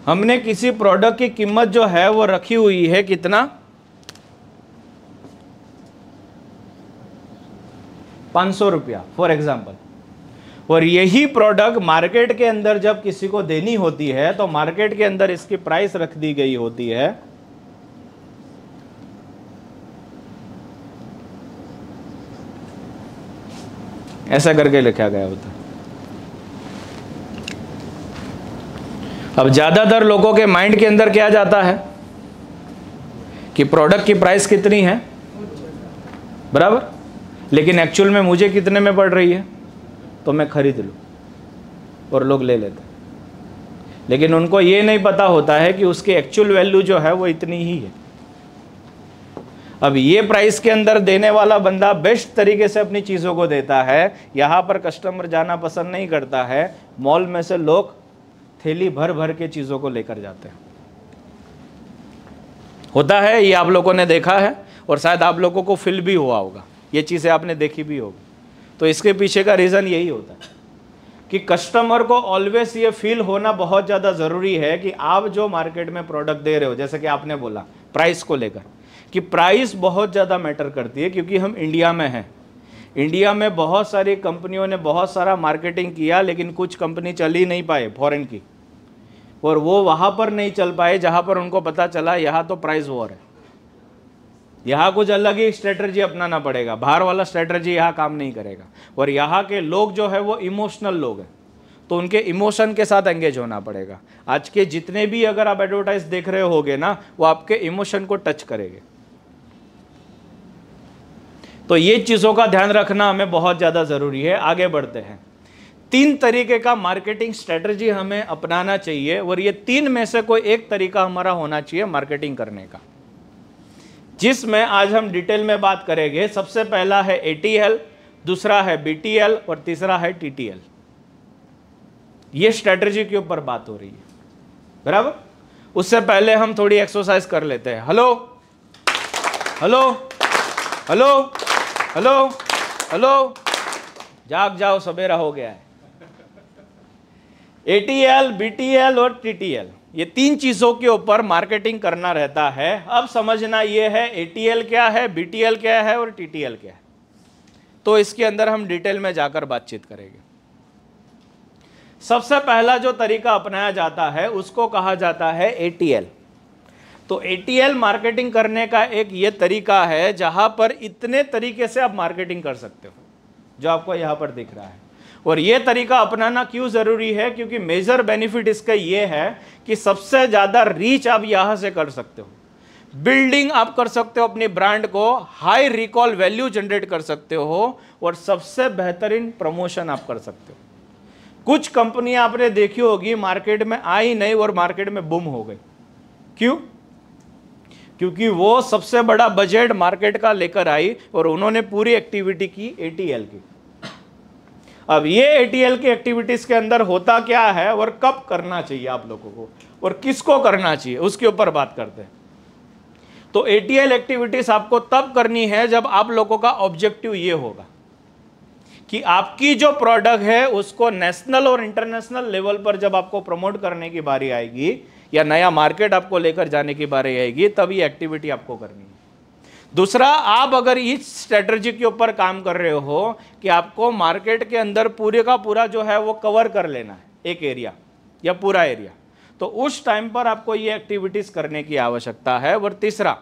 हमने किसी प्रोडक्ट की कीमत जो है वो रखी हुई है कितना, 500 रुपया फॉर एग्जाम्पल, और यही प्रोडक्ट मार्केट के अंदर जब किसी को देनी होती है तो मार्केट के अंदर इसकी प्राइस रख दी गई होती है ऐसा करके लिखा गया होता है। अब ज्यादातर लोगों के माइंड के अंदर क्या जाता है कि प्रोडक्ट की प्राइस कितनी है, बराबर, लेकिन एक्चुअल में मुझे कितने में पड़ रही है तो मैं खरीद लूं, और लोग ले लेते हैं। लेकिन उनको ये नहीं पता होता है कि उसकी एक्चुअल वैल्यू जो है वो इतनी ही है। अब ये प्राइस के अंदर देने वाला बंदा बेस्ट तरीके से अपनी चीज़ों को देता है, यहाँ पर कस्टमर जाना पसंद नहीं करता है, मॉल में से लोग थैली भर भर के चीज़ों को लेकर जाते हैं। होता है, ये आप लोगों ने देखा है और शायद आप लोगों को फील भी हुआ होगा, ये चीज़ें आपने देखी भी होगी। तो इसके पीछे का रीज़न यही होता है कि कस्टमर को ऑलवेज ये फील होना बहुत ज़्यादा ज़रूरी है कि आप जो मार्केट में प्रोडक्ट दे रहे हो, जैसे कि आपने बोला प्राइस को लेकर, कि प्राइस बहुत ज़्यादा मैटर करती है, क्योंकि हम इंडिया में हैं। इंडिया में बहुत सारी कंपनियों ने बहुत सारा मार्केटिंग किया, लेकिन कुछ कंपनी चल ही नहीं पाए फॉरेन की, और वो वहाँ पर नहीं चल पाए जहाँ पर उनको पता चला यहाँ तो प्राइस वॉर है, यहाँ कुछ अलग ही स्ट्रेटजी अपनाना पड़ेगा, बाहर वाला स्ट्रेटजी यहाँ काम नहीं करेगा। और यहाँ के लोग जो है वो इमोशनल लोग हैं, तो उनके इमोशन के साथ एंगेज होना पड़ेगा। आज के जितने भी अगर आप एडवर्टाइज देख रहे होगे ना, वो आपके इमोशन को टच करेंगे। तो ये चीज़ों का ध्यान रखना हमें बहुत ज़्यादा ज़रूरी है। आगे बढ़ते हैं। 3 तरीके का मार्केटिंग स्ट्रेटजी हमें अपनाना चाहिए, और ये 3 में से कोई एक तरीका हमारा होना चाहिए मार्केटिंग करने का, जिसमें आज हम डिटेल में बात करेंगे। सबसे पहला है ATL, दूसरा है BTL और तीसरा है TTL। ये स्ट्रेटजी के ऊपर बात हो रही है, बराबर। उससे पहले हम थोड़ी एक्सरसाइज कर लेते हैं। Hello hello hello hello hello, जाग जाओ, सवेरा हो गया है। ATL, BTL और TTL, ये 3 चीजों के ऊपर मार्केटिंग करना रहता है। अब समझना ये है ATL क्या है, BTL क्या है और TTL क्या है, तो इसके अंदर हम डिटेल में जाकर बातचीत करेंगे। सबसे पहला जो तरीका अपनाया जाता है उसको कहा जाता है ATL। तो ATL मार्केटिंग करने का एक ये तरीका है जहां पर इतने तरीके से आप मार्केटिंग कर सकते हो, जो आपको यहां पर दिख रहा है। और ये तरीका अपनाना क्यों जरूरी है, क्योंकि मेजर बेनिफिट इसका ये है कि सबसे ज्यादा रीच आप यहां से कर सकते हो, बिल्डिंग आप कर सकते हो अपनी ब्रांड को, हाई रिकॉल वैल्यू जनरेट कर सकते हो, और सबसे बेहतरीन प्रमोशन आप कर सकते हो। कुछ कंपनियां आपने देखी होगी मार्केट में आई नहीं और मार्केट में बूम हो गई। क्यों? क्योंकि वो सबसे बड़ा बजट मार्केट का लेकर आई और उन्होंने पूरी एक्टिविटी की ATL की। अब ये ATL की एक्टिविटीज के अंदर होता क्या है और कब करना चाहिए आप लोगों को और किसको करना चाहिए, उसके ऊपर बात करते हैं। तो ATL एक्टिविटीज आपको तब करनी है जब आप लोगों का ऑब्जेक्टिव ये होगा कि आपकी जो प्रोडक्ट है उसको नेशनल और इंटरनेशनल लेवल पर जब आपको प्रमोट करने की बारी आएगी या नया मार्केट आपको लेकर जाने की बारी आएगी, तब ये एक्टिविटी आपको करनी है। दूसरा, आप अगर इस स्ट्रेटजी के ऊपर काम कर रहे हो कि आपको मार्केट के अंदर पूरे का पूरा जो है वो कवर कर लेना है, एक एरिया या पूरा एरिया, तो उस टाइम पर आपको ये एक्टिविटीज करने की आवश्यकता है। और तीसरा,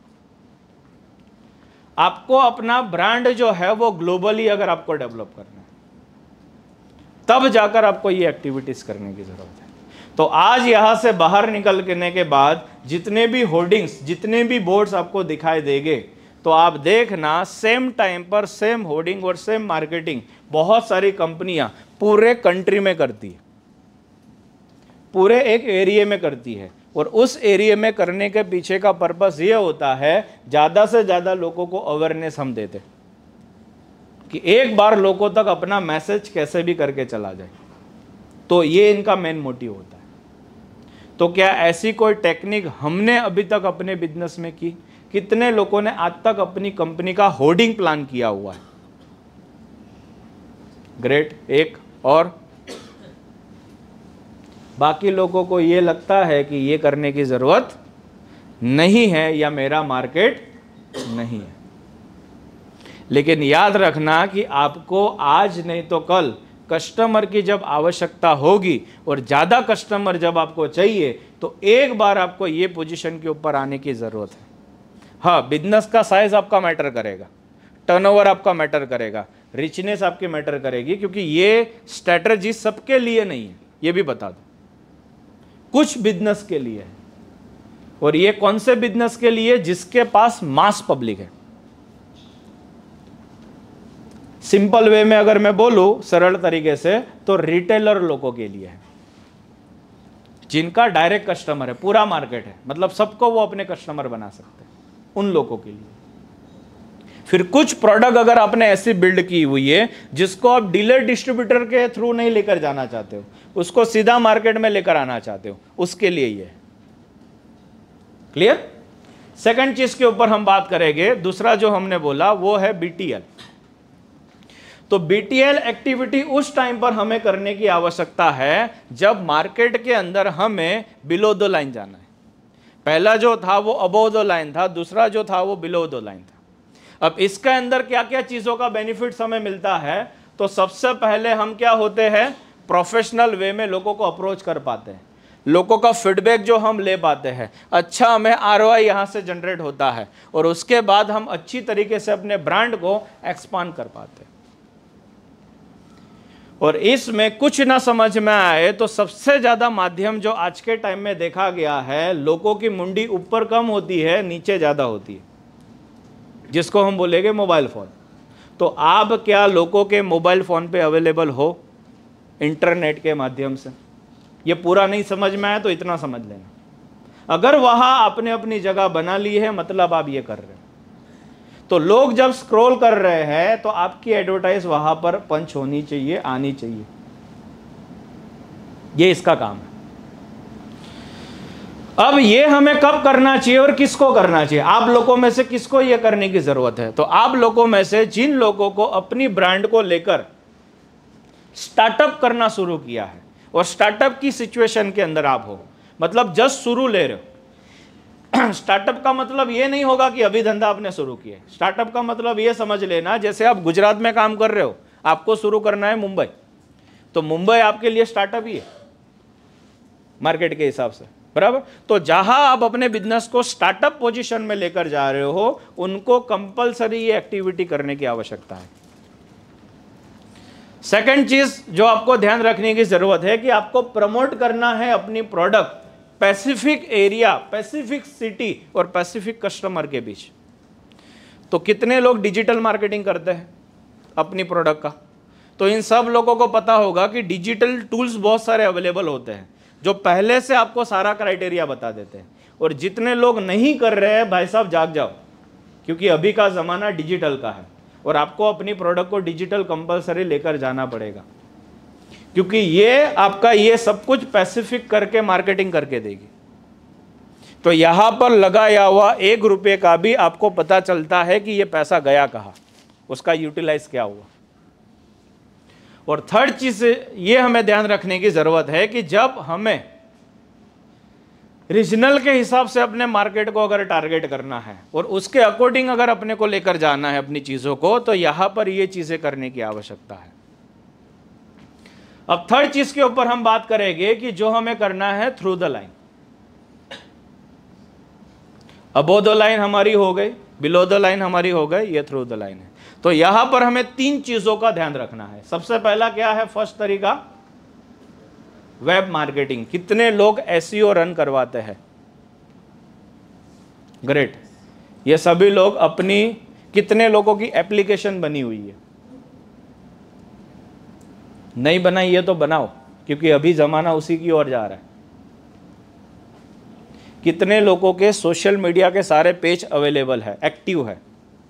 आपको अपना ब्रांड जो है वो ग्लोबली अगर आपको डेवलप करना है, तब जाकर आपको ये एक्टिविटीज करने की जरूरत है। तो आज यहां से बाहर निकलने के बाद जितने भी होर्डिंग्स, जितने भी बोर्ड्स आपको दिखाई देंगे, तो आप देखना सेम टाइम पर सेम होर्डिंग और सेम मार्केटिंग बहुत सारी कंपनियां पूरे कंट्री में करती है, पूरे एक एरिया में करती है। और उस एरिया में करने के पीछे का पर्पस ये होता है ज़्यादा से ज़्यादा लोगों को अवेयरनेस हम देते कि एक बार लोगों तक अपना मैसेज कैसे भी करके चला जाए, तो ये इनका मेन मोटिव होता है। तो क्या ऐसी कोई टेक्निक हमने अभी तक अपने बिजनेस में की? कितने लोगों ने आज तक अपनी कंपनी का होर्डिंग प्लान किया हुआ है? ग्रेट। एक और बाकी लोगों को ये लगता है कि ये करने की ज़रूरत नहीं है या मेरा मार्केट नहीं है। लेकिन याद रखना कि आपको आज नहीं तो कल कस्टमर की जब आवश्यकता होगी और ज़्यादा कस्टमर जब आपको चाहिए तो एक बार आपको ये पोजीशन के ऊपर आने की ज़रूरत है। हाँ, बिजनेस का साइज आपका मैटर करेगा, टर्नओवर आपका मैटर करेगा, रिचनेस आपकी मैटर करेगी, क्योंकि ये स्ट्रैटेजी सबके लिए नहीं है, ये भी बता दो, कुछ बिजनेस के लिए है। और ये कौन से बिजनेस के लिए? जिसके पास मास पब्लिक है। सिंपल वे में अगर मैं बोलूं, सरल तरीके से, तो रिटेलर लोगों के लिए है, जिनका डायरेक्ट कस्टमर है, पूरा मार्केट है, मतलब सबको वो अपने कस्टमर बना सकते हैं, उन लोगों के लिए। फिर कुछ प्रोडक्ट अगर आपने ऐसी बिल्ड की हुई है जिसको आप डीलर डिस्ट्रीब्यूटर के थ्रू नहीं लेकर जाना चाहते हो, उसको सीधा मार्केट में लेकर आना चाहते हो, उसके लिए ये है। क्लियर? सेकंड चीज के ऊपर हम बात करेंगे, दूसरा जो हमने बोला वो है बीटीएल। तो बीटीएल एक्टिविटी उस टाइम पर हमें करने की आवश्यकता है जब मार्केट के अंदर हमें बिलो द लाइन जाना है। पहला जो था वो अबव द लाइन था, दूसरा जो था वो बिलो द लाइन था। अब इसके अंदर क्या क्या चीजों का बेनिफिट्स हमें मिलता है? तो सबसे पहले हम क्या होते हैं, प्रोफेशनल वे में लोगों को अप्रोच कर पाते हैं, लोगों का फीडबैक जो हम ले पाते हैं, अच्छा हमें आरओआई यहाँ से जनरेट होता है, और उसके बाद हम अच्छी तरीके से अपने ब्रांड को एक्सपांड कर पाते हैं। और इसमें कुछ ना समझ में आए तो सबसे ज़्यादा माध्यम जो आज के टाइम में देखा गया है, लोगों की मुंडी ऊपर कम होती है, नीचे ज़्यादा होती है, जिसको हम बोलेंगे मोबाइल फ़ोन। तो आप क्या लोगों के मोबाइल फ़ोन पे अवेलेबल हो इंटरनेट के माध्यम से? ये पूरा नहीं समझ में आया तो इतना समझ लेना, अगर वहाँ आपने अपनी जगह बना ली है, मतलब आप ये कर रहे हैं। तो लोग जब स्क्रॉल कर रहे हैं तो आपकी एडवर्टाइज वहां पर पंच होनी चाहिए, आनी चाहिए, ये इसका काम है। अब ये हमें कब करना चाहिए और किसको करना चाहिए? आप लोगों में से किसको ये करने की जरूरत है? तो आप लोगों में से जिन लोगों को अपनी ब्रांड को लेकर स्टार्टअप करना शुरू किया है और स्टार्टअप की सिचुएशन के अंदर आप हो, मतलब जस्ट शुरू ले रहे हो। स्टार्टअप का मतलब ये नहीं होगा कि अभी धंधा आपने शुरू किया। स्टार्टअप का मतलब ये समझ लेना, जैसे आप गुजरात में काम कर रहे हो, आपको शुरू करना है मुंबई, तो मुंबई आपके लिए स्टार्टअप ही है मार्केट के हिसाब से, बराबर। तो जहां आप अपने बिजनेस को स्टार्टअप पोजीशन में लेकर जा रहे हो, उनको कंपलसरी ये एक्टिविटी करने की आवश्यकता है। सेकंड चीज जो आपको ध्यान रखने की जरूरत है कि आपको प्रमोट करना है अपनी product specific area, specific city और पैसिफिक कस्टमर के बीच। तो कितने लोग डिजिटल मार्केटिंग करते हैं अपनी प्रोडक्ट का? तो इन सब लोगों को पता होगा कि डिजिटल टूल्स बहुत सारे अवेलेबल होते हैं जो पहले से आपको सारा क्राइटेरिया बता देते हैं। और जितने लोग नहीं कर रहे हैं, भाई साहब जाग जाओ, क्योंकि अभी का ज़माना डिजिटल का है और आपको अपनी प्रोडक्ट को डिजिटल कंपलसरी लेकर जाना पड़ेगा, क्योंकि ये आपका ये सब कुछ पैसिफिक करके मार्केटिंग करके देगी। तो यहां पर लगाया हुआ 1 रुपये का भी आपको पता चलता है कि ये पैसा गया कहाँ, उसका यूटिलाइज क्या हुआ। और थर्ड चीज ये हमें ध्यान रखने की जरूरत है कि जब हमें रीजनल के हिसाब से अपने मार्केट को अगर टारगेट करना है और उसके अकॉर्डिंग अगर अपने को लेकर जाना है अपनी चीजों को, तो यहां पर ये चीजें करने की आवश्यकता है। अब थर्ड चीज के ऊपर हम बात करेंगे कि जो हमें करना है through the line. Above the line हमारी हो गई, बिलो द लाइन हमारी हो गई, ये थ्रू द लाइन है। तो यहां पर हमें 3 चीजों का ध्यान रखना है। सबसे पहला क्या है? फर्स्ट तरीका वेब मार्केटिंग। कितने लोग एसईओ रन करवाते हैं? ग्रेट। ये सभी लोग अपनी, कितने लोगों की एप्लीकेशन बनी हुई है? नहीं बनाई है तो बनाओ, क्योंकि अभी जमाना उसी की ओर जा रहा है। कितने लोगों के सोशल मीडिया के सारे पेज अवेलेबल है, एक्टिव है?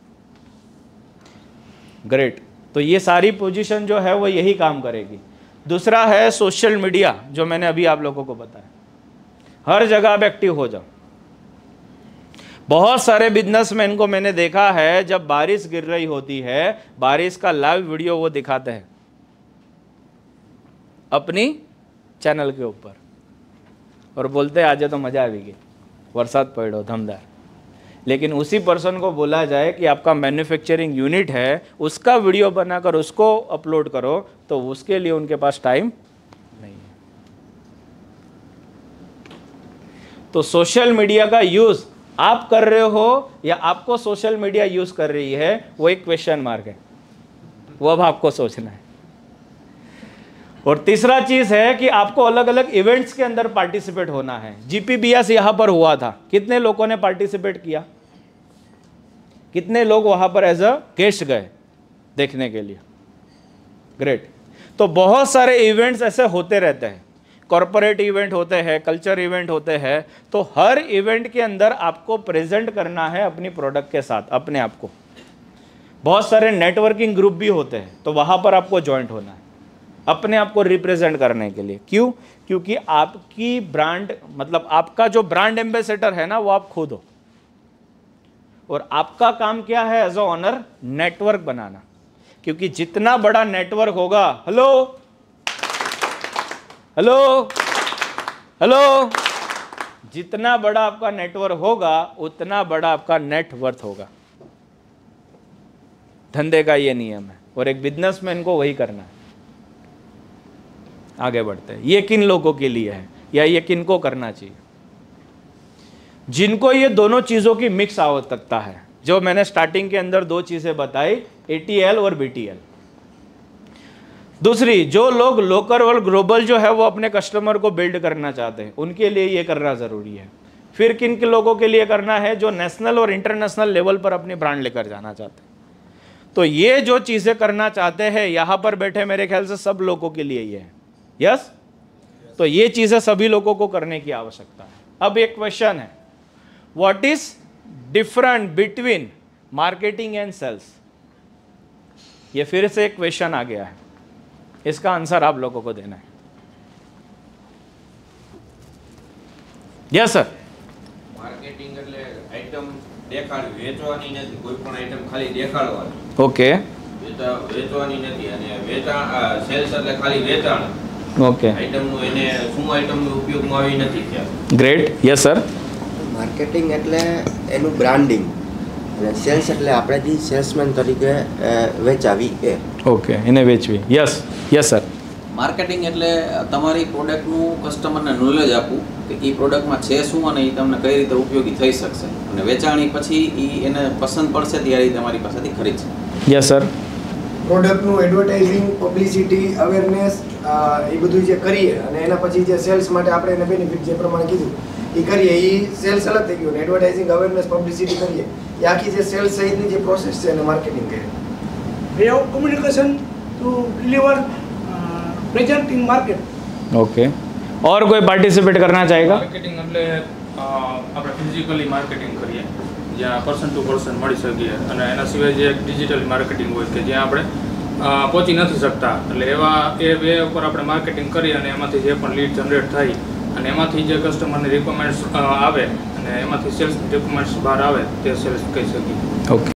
ग्रेट। तो ये सारी पोजीशन जो है वो यही काम करेगी। दूसरा है सोशल मीडिया, जो मैंने अभी आप लोगों को बताया, हर जगह आप एक्टिव हो जाओ। बहुत सारे बिजनेसमैन को मैंने देखा है, जब बारिश गिर रही होती है, बारिश का लाइव वीडियो वो दिखाते हैं अपनी चैनल के ऊपर। और बोलते हैं आज तो मज़ा आ गई, वरसाद पड़ो धमदार। लेकिन उसी पर्सन को बोला जाए कि आपका मैन्युफैक्चरिंग यूनिट है, उसका वीडियो बनाकर उसको अपलोड करो, तो उसके लिए उनके पास टाइम नहीं है। तो सोशल मीडिया का यूज़ आप कर रहे हो या आपको सोशल मीडिया यूज़ कर रही है, वो एक क्वेश्चन मार्क है, वो अब आपको सोचना है। और तीसरा चीज़ है कि आपको अलग अलग इवेंट्स के अंदर पार्टिसिपेट होना है। GPBS यहाँ पर हुआ था, कितने लोगों ने पार्टिसिपेट किया? कितने लोग वहाँ पर एज अ गेस्ट गए देखने के लिए? ग्रेट। तो बहुत सारे इवेंट्स ऐसे होते रहते हैं, कॉरपोरेट इवेंट होते हैं, कल्चर इवेंट होते हैं। तो हर इवेंट के अंदर आपको प्रेजेंट करना है अपनी प्रोडक्ट के साथ अपने आप को। बहुत सारे नेटवर्किंग ग्रुप भी होते हैं, तो वहाँ पर आपको ज्वाइंट होना है अपने आप को रिप्रेजेंट करने के लिए। क्यों? क्योंकि आपकी ब्रांड, मतलब आपका जो ब्रांड एम्बेसडर है ना, वो आप खुद हो। और आपका काम क्या है एज अ ओनर? नेटवर्क बनाना। क्योंकि जितना बड़ा नेटवर्क होगा, हेलो हेलो हेलो, जितना बड़ा आपका नेटवर्क होगा उतना बड़ा आपका नेटवर्थ होगा। धंधे का ये नियम है, और एक बिजनेसमैन को वही करना है। आगे बढ़ते हैं। ये किन लोगों के लिए है, या ये किन को करना चाहिए? जिनको ये दोनों चीज़ों की मिक्स आवश्यकता है, जो मैंने स्टार्टिंग के अंदर दो चीज़ें बताई, ATL और BTL। दूसरी, जो लोग लोकल और ग्लोबल जो है वो अपने कस्टमर को बिल्ड करना चाहते हैं, उनके लिए ये करना ज़रूरी है। फिर किन के लोगों के लिए करना है? जो नेशनल और इंटरनेशनल लेवल पर अपनी ब्रांड लेकर जाना चाहते हैं। तो ये जो चीज़ें करना चाहते हैं, यहाँ पर बैठे मेरे ख्याल से सब लोगों के लिए ये है। यस? तो ये चीज़ें सभी लोगों को करने की आवश्यकता है। अब एक क्वेश्चन है, what is different between marketing and sales? ये फिर से एक क्वेश्चन आ गया है, इसका आंसर आप लोगों को देना है। Yes sir. मार्केटिंग એટલે આઈટમ દેખાડવી, વેચવાની નથી, કોઈ પણ આઈટમ ખાલી દેખાડવાની। ઓકે વેચવાની નથી, અને વેચાણ સેલ્સ એટલે ખાલી વેચાણ। ઓકે, આઈટમનું એને શું આઈટમનો ઉપયોગમાં આવી નથી ત્યાં। ગ્રેટ। Yes sir. માર્કેટિંગ એટલે એનું બ્રાન્ડિંગ, અને સેલ્સ એટલે આપણે જે સેલ્સમેન તરીકે વેચાવી એ। ઓકે, એને વેચવી। Yes yes sir. માર્કેટિંગ એટલે તમારી પ્રોડક્ટનું કસ્ટમરને નોલેજ આપવું કે એ પ્રોડક્ટમાં છે શું અને એ તમને કઈ રીતે ઉપયોગી થઈ શકશે, અને વેચાણી પછી એ એને પસંદ પડશે ત્યારે એ તમારી પાસેથી ખરીદશે। Yes sir. પ્રોડક્ટનું એડવર્ટાઇઝિંગ, પબ્લિસિટી, અવેરનેસ એ બધું જે કરીએ, અને એના પછી જે સેલ્સ માટે આપણે એને બેનિફિટ જે પ્રમાણે કીધું એ કરીએ, એ સેલ્સ અલગ થઈ ગયું। એડવર્ટાઇઝિંગ, અવેરનેસ, પબ્લિસિટી કરીએ, એ આખી જે સેલ્સ સહિતની જે પ્રોસેસ છે એને માર્કેટિંગ કહે। Way of communication to deliver present in market. Okay, और कोई पार्टिसिपेट करना चाहेगा? માર્કેટિંગ એટલે આપણે ફિઝિકલી માર્કેટિંગ કરીએ, જ્યાં પર્સન ટુ પર્સન મળી શકીએ, અને એના સિવાય જે ડિજિટલ માર્કેટિંગ હોય કે જ્યાં આપણે પહોંચી નથી શકતા, એટલે એવા એ વે ઉપર આપણે માર્કેટિંગ કરીએ, અને એમાંથી જે પણ લીડ જનરેટ થાય, અને એમાંથી જે કસ્ટમરની રિક્વાયરમેન્ટ્સ આવે, અને એમાંથી સેલ્સ રિક્વાયરમેન્ટ્સ બહાર આવે, તે સેલ્સ કહી શકીએ। ઓકે।